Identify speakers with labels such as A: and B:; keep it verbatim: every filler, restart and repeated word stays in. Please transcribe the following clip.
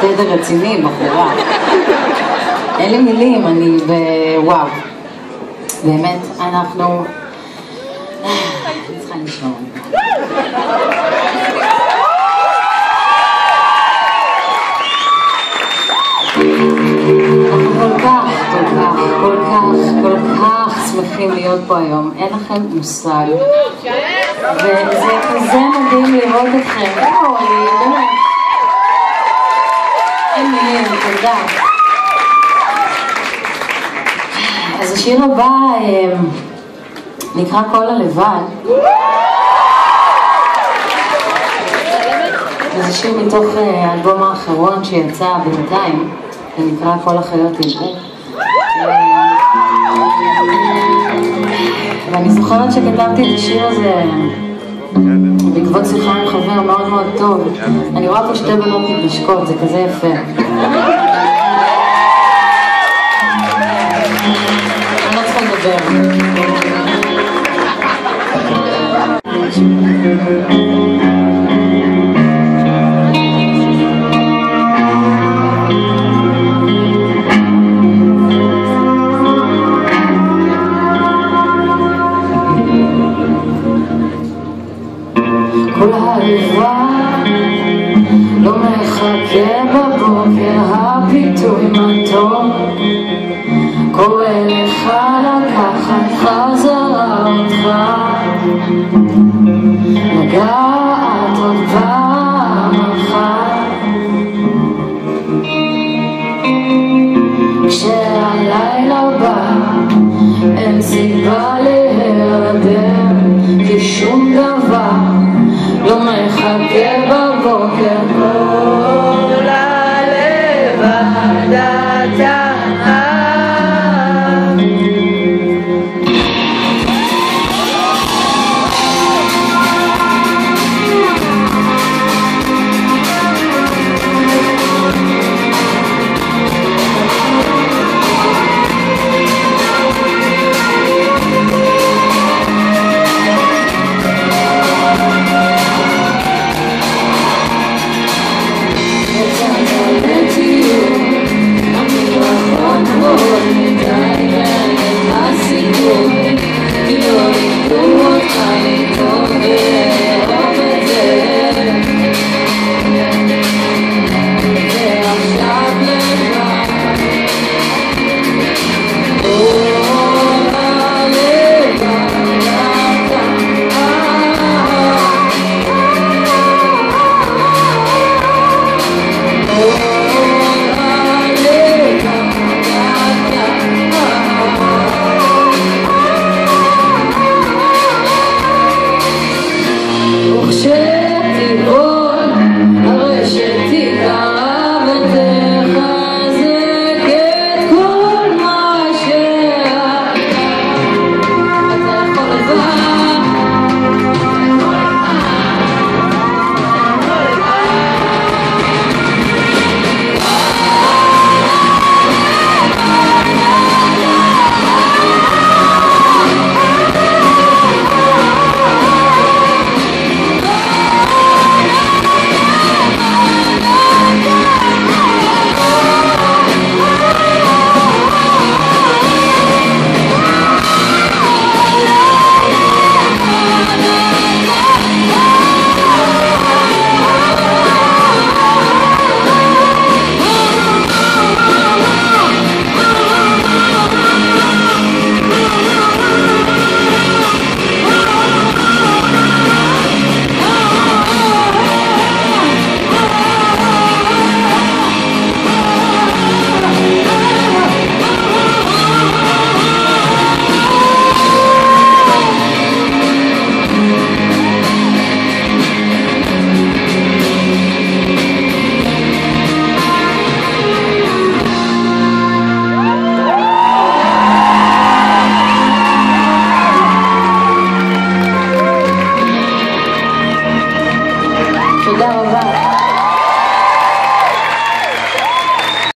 A: תדר רציני, בחורה. אין לי מילים, אני בוואו. באמת, אנחנו... אני צריכה לשמוע. אנחנו כל כך, כל כך, כל כך, כל כך שמחים להיות פה היום. אין לכם מושג. וזה כזה מדהים לראות אתכם. לא, אני באמת... אין מילים, תודה. אז השיר הבא נקרא כל הלבד. זה שיר מתוך האלבום האחרון שיצא בינתיים, זה נקרא כל החיות ידעו. ואני זוכרת שכתבתי את השיר הזה בעקבות שיחה עם חבר מאוד מאוד טוב. אני רואה פה שתי בנות מתנשקות, זה כזה יפה. אני לא צריכה לדבר. כל הלבד לא מחכה בבוקר, הפיתוי מתוק קורא לך לקחת חזרה אותך לגעת